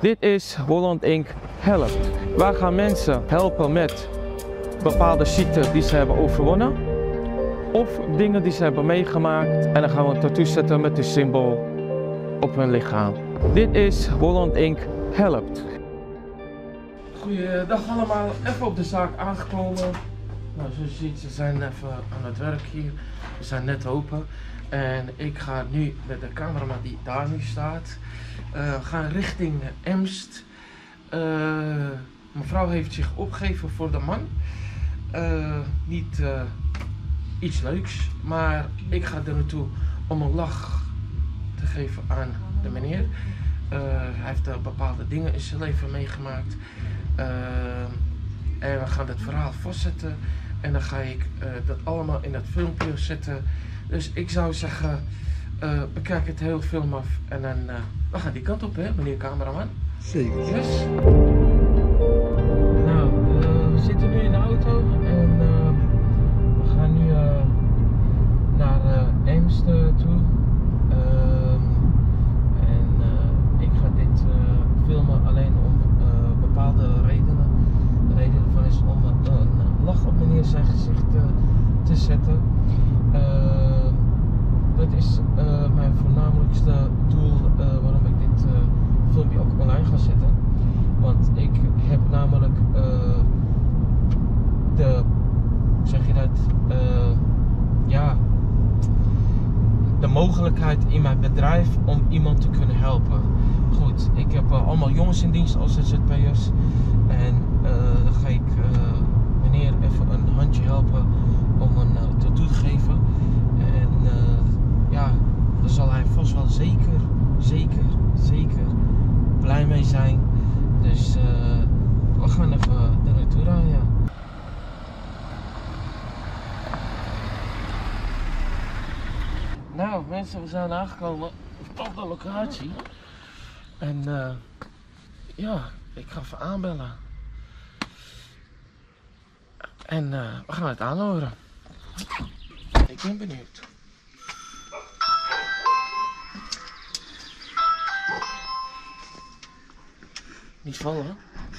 Dit is Holland Inc. Helpt. Wij gaan mensen helpen met bepaalde ziekten die ze hebben overwonnen. Of dingen die ze hebben meegemaakt. En dan gaan we een tattoo zetten met een symbool op hun lichaam. Dit is Holland Inc. Helpt. Goeiedag allemaal, even op de zaak aangekomen. Nou, zoals je ziet, ze zijn even aan het werk hier. We zijn net open. En ik ga nu met de cameraman die daar nu staat, gaan richting Emst. Mevrouw heeft zich opgegeven voor de man. Niet iets leuks, maar ik ga er naartoe om een lach te geven aan de meneer. Hij heeft bepaalde dingen in zijn leven meegemaakt. En we gaan het verhaal vastzetten. En dan ga ik dat allemaal in dat filmpje zetten. Dus ik zou zeggen, bekijk het heel film af. En dan we gaan die kant op, hè, meneer cameraman. Zeker. Yes. Nou, we zitten nu in de auto. En we gaan nu naar Emst toe. Ik ga dit filmen alleen om bepaalde redenen. De reden ervan is om een lach op meneer zijn gezicht te zetten. Dat is mijn voornamelijkste doel waarom ik dit filmpje ook online ga zetten. Want ik heb namelijk de mogelijkheid in mijn bedrijf om iemand te kunnen helpen. Goed, ik heb allemaal jongens in dienst als ZZP'ers. En dan ga ik meneer even een handje helpen om een tattoo te geven. En ja, daar zal hij vast wel zeker blij mee zijn. Dus we gaan even er naartoe rijden. Ja. Nou mensen, we zijn aangekomen op de locatie. En ja, ik ga even aanbellen. En we gaan het aanhoren. Ik ben benieuwd. Niet vallen.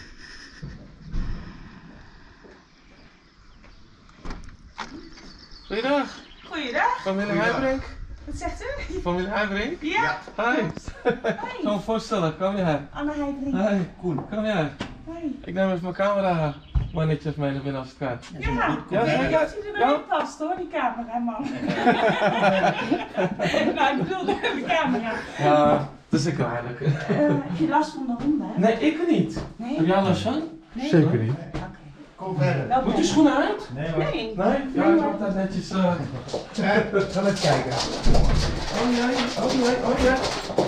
Goeiedag. Goeiedag. Familie Huibrink. Wat zegt u? Familie Huibrink. Ja. Hi. Kom me voorstellen, kom je her. Anne Huibrink. Hi, cool. Kom je her. Hoi. Ik neem even mijn camera mannetje mee naar binnen als het kan. Ja, Ja, ik zeker. weet dat hij er wel in past hoor, die cameraman. Nou, ik bedoel de camera. Ja, dat is een kleine. Heb je last van de honden? Hè? Nee, ik niet. Nee? Heb jij last van? Nee? Zeker niet. Oké. Kom verder. Wel Moet je beter. schoenen uit? Nee hoor. Nee. Nee? Ja, ik heb dat netjes. Ga even kijken. Oh nee, oh nee, oh nee.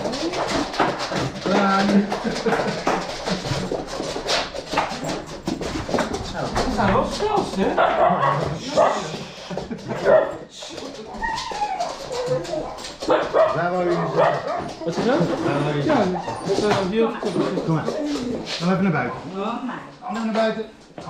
We zijn wel zelfs, hè? Waar wou jullie zeggen? Wat is dat? Ja, dat heel goed. Kom maar. Dan even naar buiten. Dan naar buiten.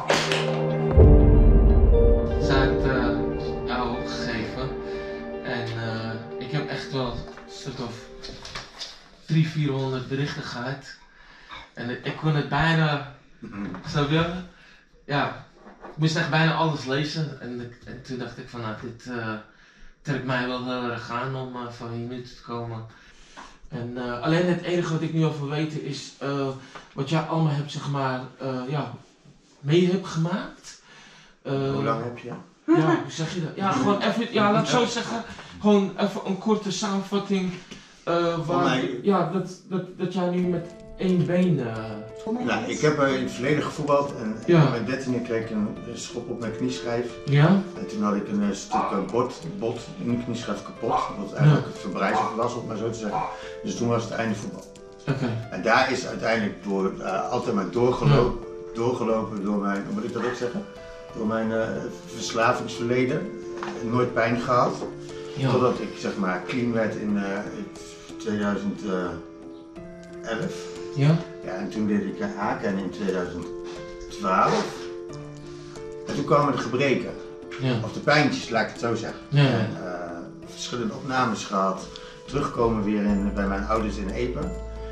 Ze heeft jou opgegeven en ik heb echt wel een stuk of 300-400 berichten gehad. En ik kon het bijna, zo willen. Ja, ik moest echt bijna alles lezen en toen dacht ik van nou, dit trekt mij wel heel erg aan om van hier nu te komen. En alleen het enige wat ik nu al wil weten is wat jij allemaal hebt zeg maar, ja, mee hebt gemaakt. Hoe lang heb je? Ja, hoe zeg je dat? Ja, gewoon even, ja, laat ik zo zeggen, gewoon even een korte samenvatting. Waar, ja, dat jij nu met één been. Nou, ik heb in het verleden gevoetbald en Ja. op mijn 13e kreeg ik een schop op mijn knieschijf. Ja? En toen had ik een stuk bot in de knieschijf kapot, wat eigenlijk verbrijzeld was, om maar zo te zeggen. Dus toen was het einde voetbal. Oké. En daar is uiteindelijk door altijd maar doorgelopen door mijn, hoe moet ik dat ook zeggen? Door mijn verslavingsverleden. Nooit pijn gehad. Ja. Totdat ik zeg maar clean werd in 2011. Ja? Ja, en toen deed ik Haken in 2012. En toen kwamen de gebreken. Ja. Of de pijntjes, laat ik het zo zeggen. Ja. En, verschillende opnames gehad. Terugkomen weer bij mijn ouders in Epen.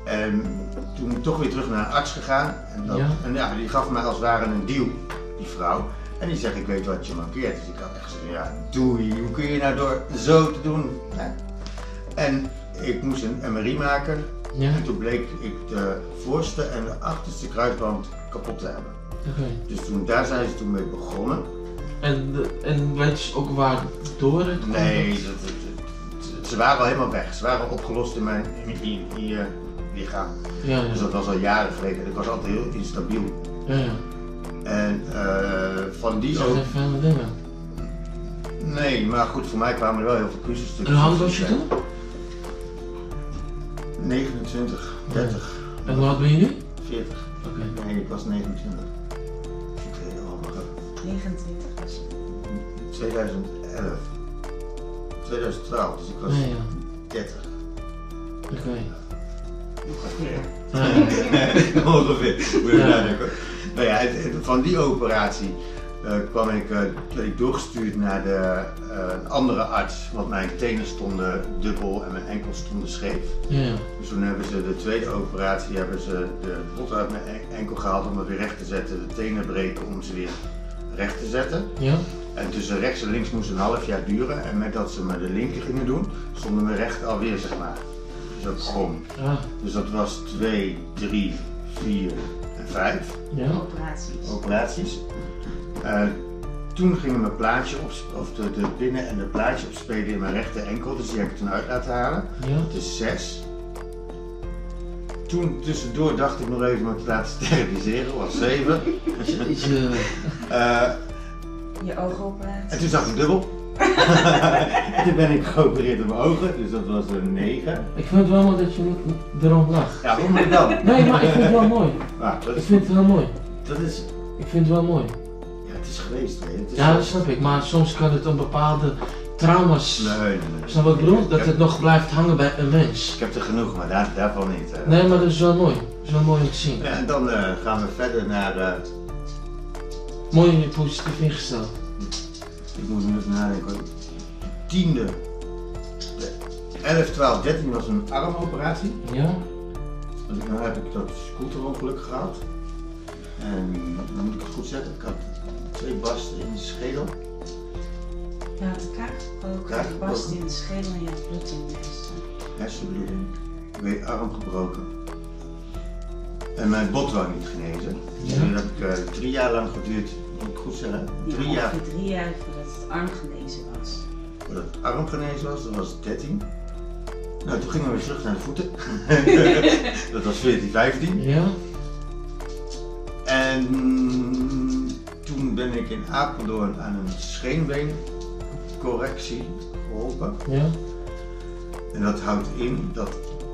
En toen toch weer terug naar een arts gegaan. En die gaf mij als het ware een deal, die vrouw. En die zegt, ik weet wat je mankeert. Dus ik had echt gezegd, ja doei, hoe kun je nou door zo te doen? Ja. En ik moest een MRI maken. Ja. En toen bleek ik de voorste en de achterste kruisband kapot te hebben. Dus daar zijn ze toen mee begonnen. En weet je ook waar door het komt? Nee, ze waren al helemaal weg. Ze waren al opgelost in mijn lichaam. Ja. Dus dat was al jaren geleden. Ik was altijd heel instabiel. Ja. En van die ook. Veel dingen. Nee, maar goed, voor mij kwamen er wel heel veel puzzelstukjes. En hoe oud was je toen? 29, 30. En hoe oud ben je nu? 40. Nee, ik was 29. 29 was je. 2011. 2012, dus ik was 30. Ongeveer. Moet je nadenken. Nou ja, van die operatie werd ik doorgestuurd naar een andere arts, want mijn tenen stonden dubbel en mijn enkels stonden scheef. Ja. Dus toen hebben ze de tweede operatie, de bot uit mijn enkel gehaald om het weer recht te zetten, de tenen breken om ze weer recht te zetten. Ja. En tussen rechts en links moest een half jaar duren en met dat ze me de linker gingen doen, stonden mijn recht alweer, zeg maar. Dus dat begon. Ja. Dus dat was 2, 3, 4 en 5. Ja. Operaties. Toen gingen mijn plaatje of de binnen- en de plaatje opspelen in mijn rechter enkel, dus die heb ik toen uit laten halen. Ja. Dat is 6. Toen tussendoor dacht ik nog even me te laten steriliseren, was 7. Je oogoperatie. En toen zag ik dubbel. En toen ben ik geopereerd op mijn ogen, dus dat was een 9. Ik vind het wel mooi dat je erom lag. Ja, waarom moet dan? Nee, maar ik vind het wel mooi. Ik vind het wel mooi. Dat is... Ik vind het wel mooi. Ja, het is geweest. Hè. Het is ja, dat snap ik, maar soms kan het een bepaalde trauma's. Nee. Snap wat ik bedoel? Dat het nog blijft hangen bij een mens. Ik heb er genoeg, maar daarvan niet. Nee, maar dat is wel mooi. Dat is wel mooi om te zien. Ja, en dan gaan we verder naar... Mooi positief ingesteld. Ik moet nu even nadenken. 10e, 11, 12, 13 was een armoperatie. Ja. Dus nu heb ik dat scooterongeluk gehad. En dan moet ik het goed zeggen, ik had 2 barsten in de schedel. Je had de kaak barsten in de schedel en je had bloed in de hersenen. Hersenbloeding. Ik heb arm gebroken. En mijn bot wou niet genezen. Dus dat heb ik 3 jaar lang geduurd. Moet ik goed zeggen? 3 jaar. 3 jaar voordat het arm genezen was. Voordat het arm genezen was, dat was 13. Nou, toen gingen we weer terug naar de voeten. Dat was 14, 15. Ja. En toen ben ik in Apeldoorn aan een scheenbeencorrectie geholpen. Ja. En dat houdt in dat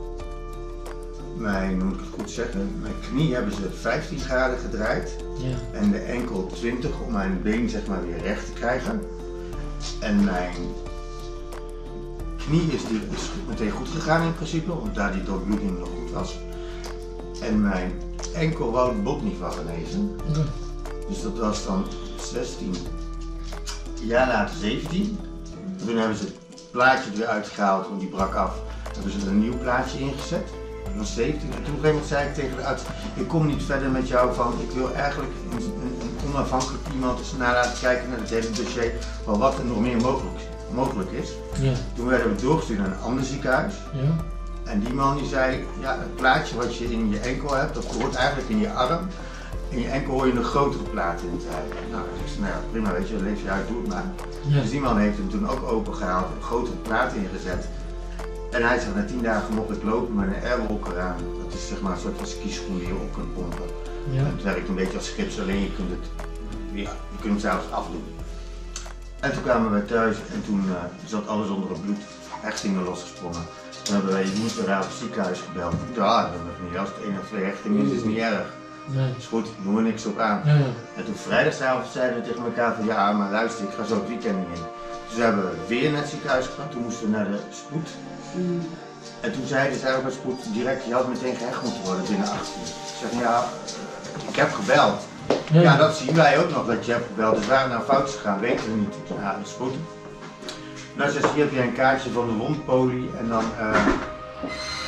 hoe moet ik het goed zeggen, mijn knie hebben ze 15 graden gedraaid. Ja. En de enkel 20 om mijn been zeg maar weer recht te krijgen. En mijn knie is meteen goed gegaan in principe, omdat daar die doorbloeding nog goed was. En mijn enkel wou het bot niet van genezen. Ja. Dus dat was dan 16. Jaar later 17. Toen hebben ze het plaatje er weer uitgehaald, want die brak af. Toen hebben ze er een nieuw plaatje ingezet. Dat was 17. En toen op een gegeven moment zei ik tegen de arts, ik kom niet verder met jou van, ik wil eigenlijk een onafhankelijk iemand eens na laten kijken naar het hele dossier van wat er nog meer mogelijk is. Ja. Toen werden we doorgestuurd naar een ander ziekenhuis. Ja. En die man die zei, ja, het plaatje wat je in je enkel hebt, dat hoort eigenlijk in je arm. In je enkel hoor je een grotere plaat in te hebben. Nou, ik zei, nou ja, prima, weet je, leef je uit, doe het maar. Ja. Dus die man heeft hem toen ook opengehaald, een grotere plaat ingezet. En hij zegt, na 10 dagen mocht ik lopen met een airwalker aan. Dat is zeg maar een soort van skischoen die je op kunt pompen. Ja. En het werkt een beetje als gips, alleen je kunt het zelfs afdoen. En toen kwamen we thuis en toen zat alles onder het bloed. Hechtingen losgesprongen. Toen hebben wij woensdag op het ziekenhuis gebeld. Ja, dat is niet. Als het 1 of 2 hechtingen is, is het niet erg. Nee. Dat is goed, doen we niks op aan. Ja, ja. En toen vrijdagavond zeiden we tegen elkaar van ja, maar luister, ik ga zo het weekend niet in. Dus hebben we weer naar het ziekenhuis gegaan, toen moesten we naar de spoed. En toen zeiden zij ook bij spoed direct, je had meteen gehecht moeten worden binnen 18. Ik zeg ja, ik heb gebeld. Ja. Ja, dat zien wij ook nog dat je hebt gebeld. Dus waar we naar fout gegaan, weten we niet. Ja, de spoed. Nou, zegt hier heb je een kaartje van de wondpolie en dan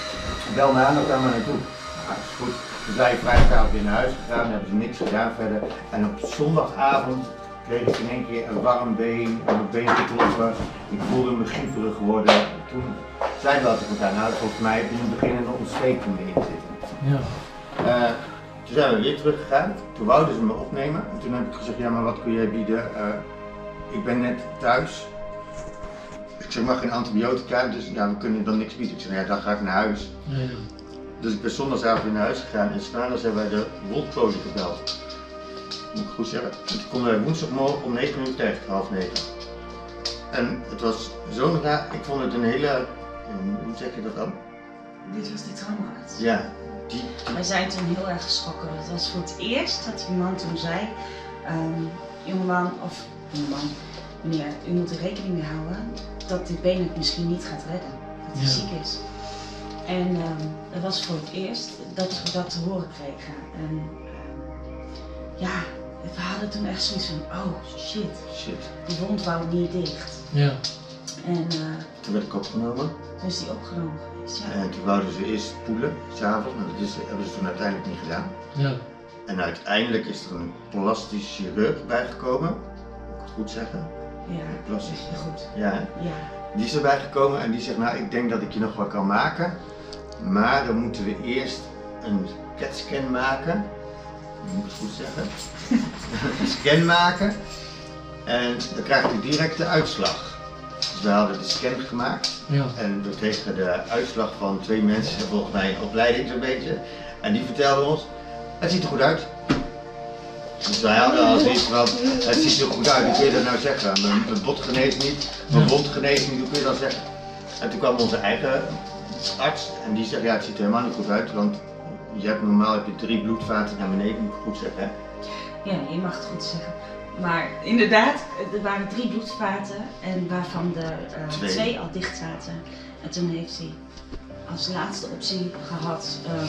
bel me aan, dan gaan we naartoe. Nou, is goed. Dus wij vrijdagavond weer naar huis gegaan, hebben ze niks gedaan verder. En op zondagavond kreeg ik in één keer een warm been, en mijn been te kloppen. Ik voelde me grieperig worden. Toen zeiden we altijd elkaar, nou volgens mij heb je in het begin een ontsteking erin zitten. Ja. Toen zijn we weer teruggegaan, toen wouden ze me opnemen. En toen heb ik gezegd, ja maar wat kun jij bieden? Ik ben net thuis. Ik zeg maar geen antibiotica, dus ja, we kunnen dan niks bieden. Ik zeg, ja dan ga ik naar huis. Ja. Dus ik ben zondagavond weer naar huis gegaan en 's maandags hebben wij de wolkpolie gebeld. Moet ik goed zeggen. En toen konden wij woensdagmorgen om 9 uur terecht, 8:30. En het was zo'n raar, ik vond het een hele, hoe zeg je dat dan? Dit was die traumaarts. Ja, Wij zijn toen heel erg geschrokken. Het was voor het eerst dat die man toen zei, jongeman, meneer, u moet er rekening mee houden dat dit been het misschien niet gaat redden. Dat hij ziek is. En het was voor het eerst dat we dat te horen kregen. En ja, we hadden toen echt zoiets van, oh shit, die wond wou niet dicht. Ja. En toen werd ik opgenomen. toen is die opgenomen geweest, ja. En toen wouden ze eerst spoelen, s'avonds, maar dat hebben ze toen uiteindelijk niet gedaan. Ja. En uiteindelijk is er een plastisch chirurg bijgekomen, moet ik het goed zeggen? Ja, Plastisch. goed. Ja, hè? Ja. Die is erbij gekomen en die zegt, nou ik denk dat ik je nog wel kan maken, maar dan moeten we eerst een CAT-scan maken, moet ik het goed zeggen, een scan maken en dan krijgt u direct de uitslag. Dus we hadden de scan gemaakt en we kregen de uitslag van 2 mensen, volgens mij in opleiding zo'n beetje, en die vertelden ons, het ziet er goed uit. Dus wij hadden al zoiets van, het ziet er goed uit, hoe kun je dat nou zeggen? Mijn bot geneest niet, mijn wond geneest niet, hoe kun je dat zeggen? En toen kwam onze eigen arts en die zegt, ja het ziet er helemaal niet goed uit, want normaal heb je 3 bloedvaten naar beneden, moet ik goed zeggen. Hè? Ja, je mag het goed zeggen. Maar inderdaad, er waren 3 bloedvaten en waarvan er 2 al dicht zaten. En toen heeft hij als laatste optie gehad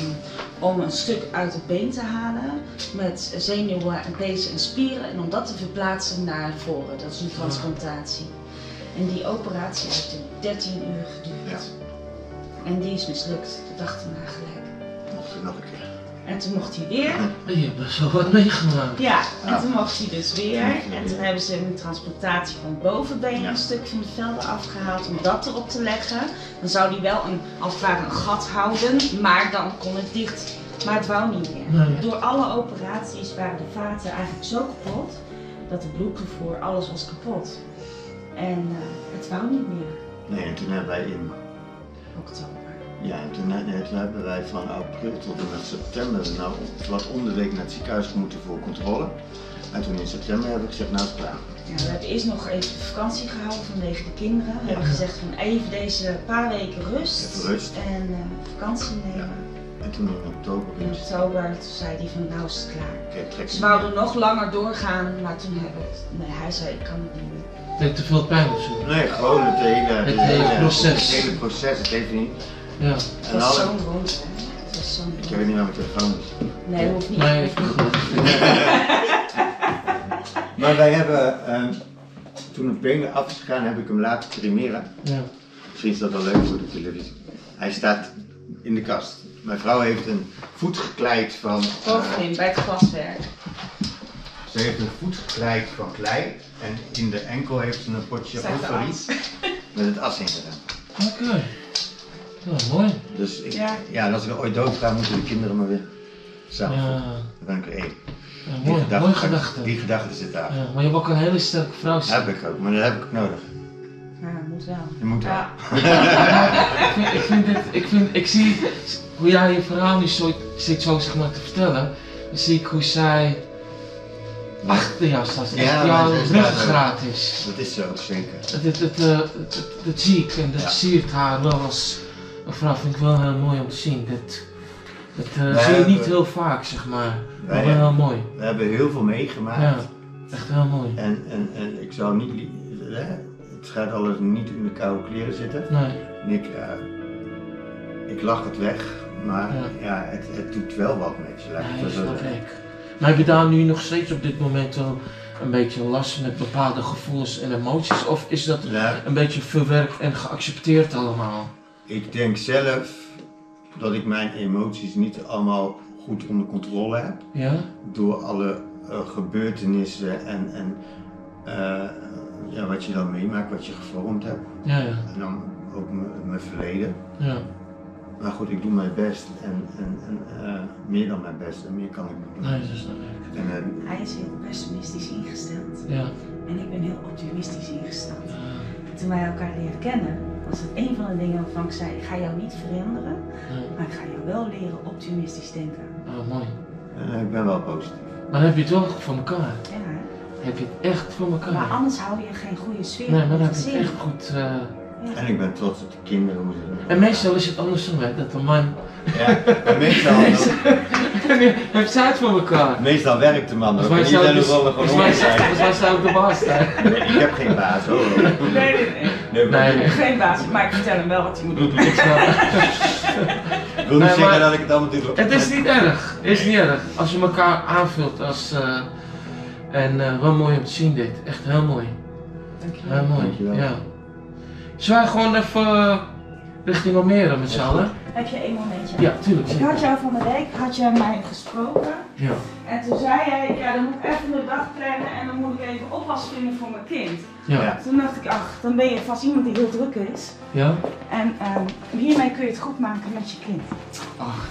om een stuk uit het been te halen met zenuwen en pezen en spieren en om dat te verplaatsen naar voren. Dat is een transplantatie. En die operatie heeft toen 13 uur geduurd. Ja. En die is mislukt, de dag daarna gelijk. Mocht ik nog een keer. En toen mocht hij weer. Je hebt best wel wat meegemaakt. Ja, en toen mocht hij dus weer. En toen hebben ze een transplantatie van het bovenbeen een stuk van de velden afgehaald om dat erop te leggen. Dan zou hij wel als het ware een gat houden, maar dan kon het dicht. Maar het wou niet meer. Nee. Door alle operaties waren de vaten eigenlijk zo kapot dat de bloedtoevoer, alles was kapot. En het wou niet meer. Nee, en toen hebben wij in Oktober. Ja, en toen hebben wij van april tot en met september nou wat om de week naar het ziekenhuis moeten voor controle. En toen in september heb ik gezegd, nou is het klaar. Ja, we hebben eerst nog even vakantie gehouden vanwege de kinderen. We hebben gezegd van even deze paar weken rust. Even rust. En vakantie nemen. Ja. En toen in oktober. In oktober toen zei hij van nou is het klaar. Okay, Ze wouden nog langer doorgaan, maar toen hebben we het. Nee, hij zei ik kan het niet meer. Het heeft te veel pijn of zo? Nee, gewoon het hele proces. Het hele proces, het heeft niet. Ja. Het was zo'n rond. Het was zo'n ik weet niet waar mijn telefoon is. Nee, hoeft niet. Nee, ik goed. Maar wij hebben, toen het been af is gegaan, heb ik hem laten cremeren. Ja. Misschien is dat wel leuk voor de televisie. Hij staat in de kast. Mijn vrouw heeft een voet gekleid van... Bovenin, bij het glaswerk. Ze heeft een voet gekleid van klei en in de enkel heeft ze een potje fosforiet met het as in gedaan. Oké. Ja, mooi. Dus en als ik er ooit dood ga, moeten de kinderen maar weer samen voeden. Dan ben ik er één. Ja, mooi gedachte. Die gedachte zit daar. Ja, maar je hebt ook een hele sterke vrouw. Heb ik ook, maar dat heb ik ook nodig. Ja, moet wel. Je moet wel. Ja. Ik zie hoe jij je verhaal nu zit zo zeg maar te vertellen. Dan zie ik hoe zij achter jou staat. Echt jouw ruggengraat is. Dat is zo, zeker. Dat zie ik en dat siert haar wel als een vrouw. Vind ik wel heel mooi om te zien. Dat zie je niet heel vaak zeg maar. Maar wel heel mooi. We hebben heel veel meegemaakt. Ja, echt heel mooi. En ik zou niet... Het gaat alles niet in de koude kleren zitten. Nee. Ik lach het weg, maar het doet wel wat met je. Ja, snap ik. Maar heb je daar nu nog steeds op dit moment wel een beetje last met bepaalde gevoelens en emoties? Of is dat een beetje verwerkt en geaccepteerd allemaal? Ik denk zelf, dat ik mijn emoties niet allemaal goed onder controle heb. Ja? Door alle gebeurtenissen en ja, wat je dan meemaakt, wat je gevormd hebt. Ja. En dan ook mijn verleden. Ja. Maar goed, ik doe mijn best en meer dan mijn best en meer kan ik niet doen. Nee, dat is niet erg. Hij is heel pessimistisch ingesteld Ja. en ik ben heel optimistisch ingesteld. Toen wij elkaar leren kennen, was het een van de dingen waarvan ik zei, ik ga jou niet veranderen, maar ik ga jou wel leren optimistisch denken. Oh, mooi. Ik ben wel positief. Maar dan heb je het wel voor elkaar. Ja, hè? Heb je het echt voor elkaar. Maar anders hou je geen goede sfeer. Nee, maar dan in heb het je het gezin. echt goed. En ik ben trots op de kinderen hoe ze doen. En meestal is het andersom, hè, dat een man. Ja, en Heeft het voor elkaar. meestal werkt de man ook. Volgens En mij niet zou alleen dus- rollen gewoon volgens mij zou ook de baas zijn. Nee, ik heb geen baas hoor. Nee. Geen baas, maar ik vertel hem wel wat hij moet doen. Ik snap het. Ik wil niet Nee, zeggen maar- dat ik het allemaal doe. Het is niet erg. Het is niet erg. Als je elkaar aanvult als. Wel mooi om te zien dit. Echt heel mooi. Dankjewel. Heel mooi. Dankjewel. Ja. Zullen wij gewoon even richting Almere met z'n allen? Heb je één momentje? Ja, tuurlijk. Ik Zeker. had jou van de week, had je mij gesproken Ja. en toen zei jij, ja dan moet ik even de dag plannen en dan moet ik even oppas vinden voor mijn kind. Ja. Ja. Toen dacht ik, ach, dan ben je vast iemand die heel druk is. Ja? En hiermee kun je het goed maken met je kind. Ach.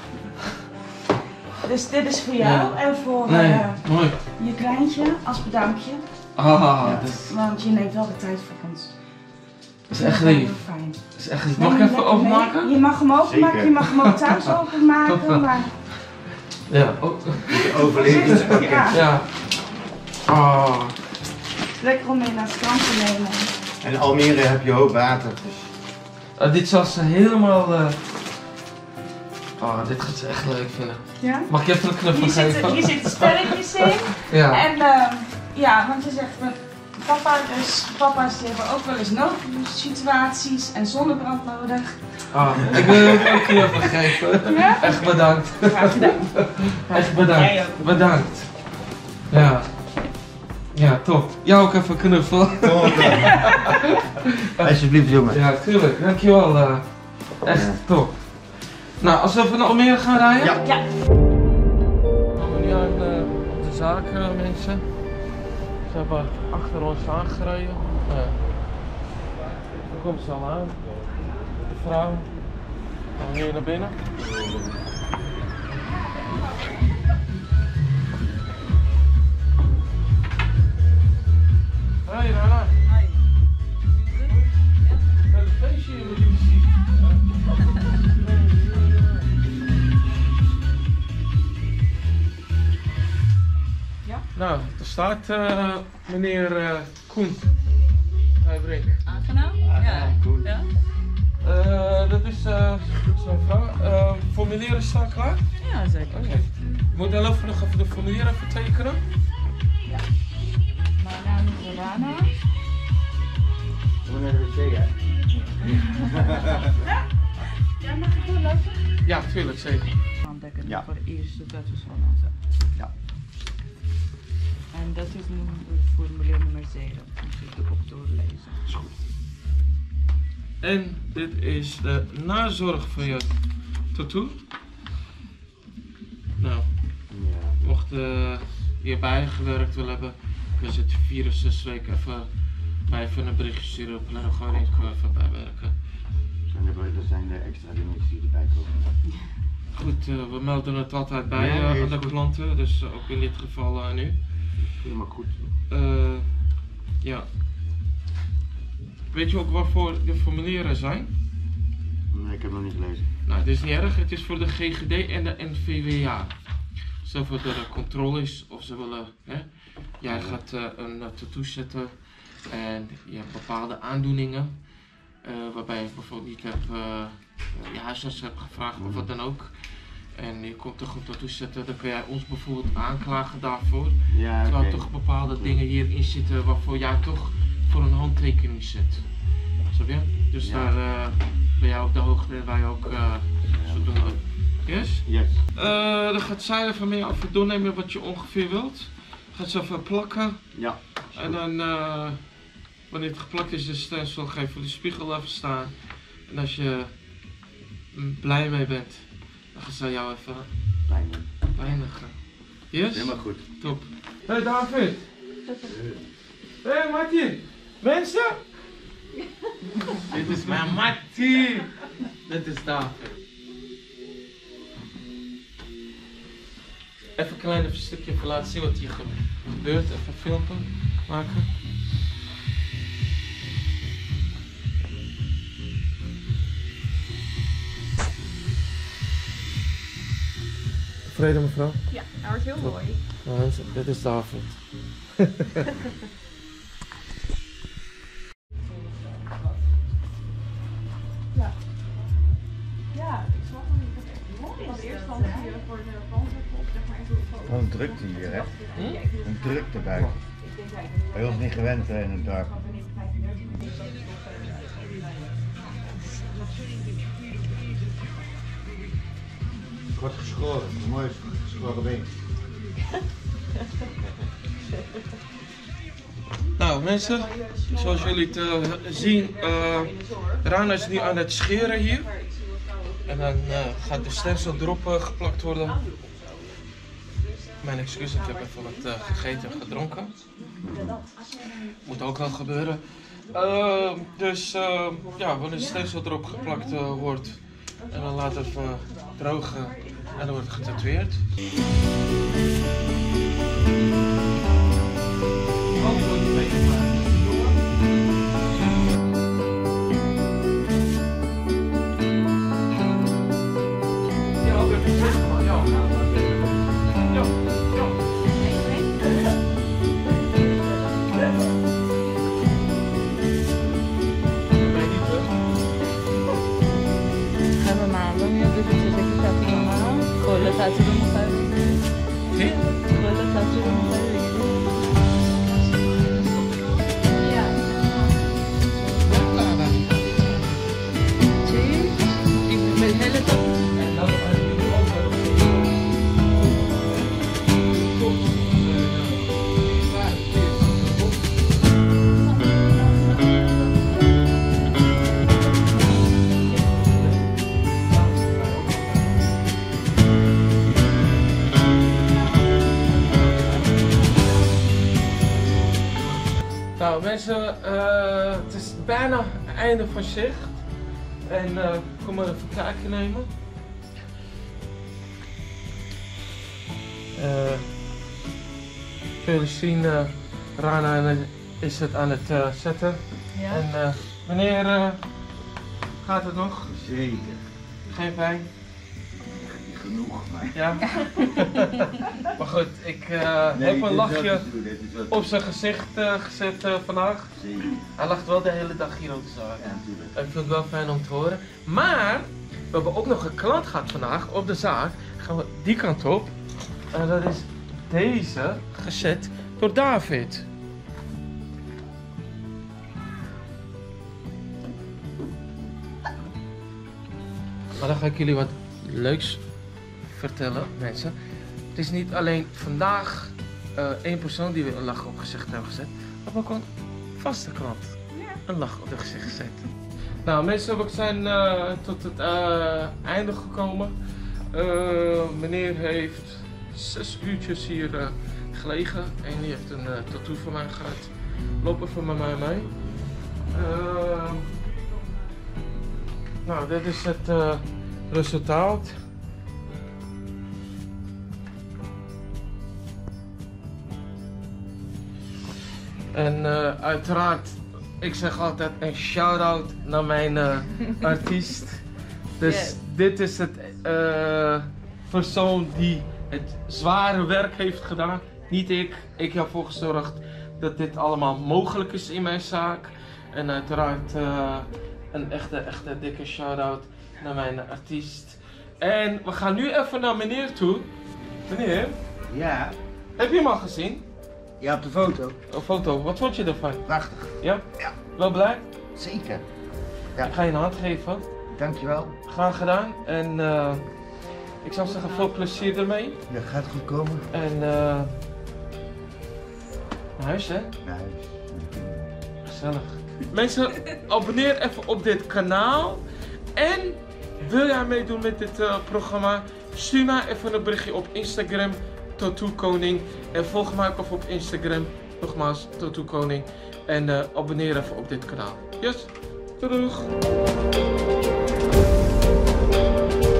Dus dit is voor jou en voor Nee, mooi. je kleintje als bedankje. Ah, dat is- Want je neemt wel de tijd voor ons. dat is echt heel lief. fijn. Dat is echt lief. Mag ik even openmaken? Nee, je mag hem openmaken, Zeker. je mag hem ook thuis openmaken, maar... Ja. Oh. Overlevingspakket. Ja, Ja. Ah. lekker om mee naar het strand te nemen. En in Almere heb je hoog water. Dus Dit zal ze helemaal. Dit gaat ze echt leuk vinden. Ja? Mag ik even een knuffel geven? Hier zitten spelletjes in. Ja. En ja, want je zegt met papa, dus papa's die hebben ook wel eens noodsituaties en zonnebrand nodig. Ik wil je ook een knuffel geven. Ja? Echt bedankt. Graag gedaan. Echt Jij bedankt. ook. Bedankt. Ja. Ja, top. Jou ook even een knuffel. alsjeblieft jongen. Ja, tuurlijk. Dankjewel. Echt Ja. top. Nou, als we even naar Almere gaan rijden. Ja. Ja. We komen nu aan de zaak, mensen. Ze hebben achter ons aangereden. Daar komt ze al aan. De vrouw. Gaan we hier naar binnen. Hoi Rana. Hoi. Een feestje hier met jullie zien. Ja? Nou, er staat meneer Koen. Brink. Aangenaam? Ja. Goed. Ja? Dat is zijn vrouw. Formulieren staan klaar? Ja, zeker. Oké. Je moet dan even nog even de formulieren even tekenen. Mijn naam is Rana. We moeten naar de wc hè. Ja, mag ik doorlopen? Ja, tuurlijk, zeker. Aandekken Ja. voor de eerste, dat is van ons. Ja. En dat is nu formulier nummer 7. Moet je ook doorlezen. Is goed. En dit is de nazorg voor je tattoo. Nou, Ja. mocht hierbij gewerkt willen hebben, kunnen ze het 4 of 6 weken even een berichtje sturen op en dan gewoon eens even bijwerken. Er zijn de extra dingetjes die erbij komen. Goed, we melden het altijd bij Ja, is aan de goed. klanten, dus ook in dit geval nu. Helemaal goed. Ja. Weet je ook waarvoor de formulieren zijn? Nee, ik heb nog niet gelezen. Nou, het is niet erg, het is voor de GGD en de NVWA. Zoveel er een controle is of ze willen, hè? Jij gaat een tattoo zetten en je hebt bepaalde aandoeningen. Waarbij je bijvoorbeeld niet hebt, je huisarts hebt gevraagd of wat dan ook. En je komt toch een tattoo zetten, dan kun jij ons bijvoorbeeld aanklagen daarvoor. Ja, Terwijl oké. toch bepaalde dingen hierin zitten waarvoor jij toch voor een handtekening zet. Snap je? Dus Ja. daar ben jij op de hoogte en wij ook zodoende. Yes? Yes. Dan gaat zij even mee even doornemen wat je ongeveer wilt. Gaat ze even plakken. Ja. En dan, wanneer het geplakt is, de stencil, ga je voor de spiegel even staan. En als je blij mee bent. Dan zal jou even weinigen. Yes? Helemaal goed. Top. Hey David. Hey Martin. Mensen? Dit is mijn Martin. Dit is David. Even een klein stukje even laten zien wat hier gebeurt. Even filmpje maken. Tevreden mevrouw? Ja, dat wordt heel mooi. Nou, dit is David. Ja, ik snap hem niet. Want eerst dan voor de brandweerpop, zeg maar even op. Wat een drukte hier, hè? Een drukte buiten. Bij ons niet gewend zijn in het dorp. Ik word geschoren, een mooi geschoren been. Nou mensen, zoals jullie het zien, Rana is nu aan het scheren hier. En dan gaat de stencil erop geplakt worden. Mijn excuus, ik heb even wat gegeten en gedronken. Moet ook wel gebeuren. Ja, wanneer de stencil erop geplakt wordt en dan laat het even drogen en dan wordt het getatoeëerd. Nou mensen, het is bijna het einde van zicht. En kom maar even een kijkje nemen. Jullie zien, Rana is het aan het zetten. Ja. En meneer, gaat het nog? Zeker. Geen pijn? Genoeg, maar... Ja. Maar goed, ik heb een lachje op zijn gezicht gezet vandaag. Zeker. Hij lacht wel de hele dag hier op de zaak. Ja, natuurlijk. Ik vind het wel fijn om te horen. Maar we hebben ook nog een klant gehad vandaag op de zaak. Gaan we die kant op. En dat is deze gezet door David. Maar dan ga ik jullie wat leuks vertellen, mensen. Het is niet alleen vandaag één persoon die we een lach op het gezicht hebben gezet. We hebben ook een vaste klant een lach op het gezicht gezet. Nou mensen, we zijn tot het einde gekomen. Meneer heeft 6 uurtjes hier gelegen en die heeft een tattoo van mij gehad. Loop even met mij mee. Nou, dit is het resultaat. En uiteraard, ik zeg altijd een shout-out naar mijn artiest. Dus dit is het persoon die het zware werk heeft gedaan. Niet ik. Ik heb ervoor gezorgd dat dit allemaal mogelijk is in mijn zaak. En uiteraard een echte dikke shout-out naar mijn artiest. En we gaan nu even naar meneer toe. Meneer? Ja. Heb je hem al gezien? Ja, op de foto. Een foto, wat vond je ervan? Prachtig. Ja? Ja. Wel blij? Zeker. Ja. Ik ga je een hand geven. Dankjewel. Graag gedaan. En ik zou zeggen, veel plezier ermee. Dat gaat goed komen. En naar huis hè? Naar huis. Gezellig. Mensen, abonneer even op dit kanaal. En Wil jij meedoen met dit programma? Stuur mij even een berichtje op Instagram, Tattoo Koning. En volg mij ook even op Instagram, nogmaals, Tattoo Koning. En abonneer even op dit kanaal. Yes, doeg!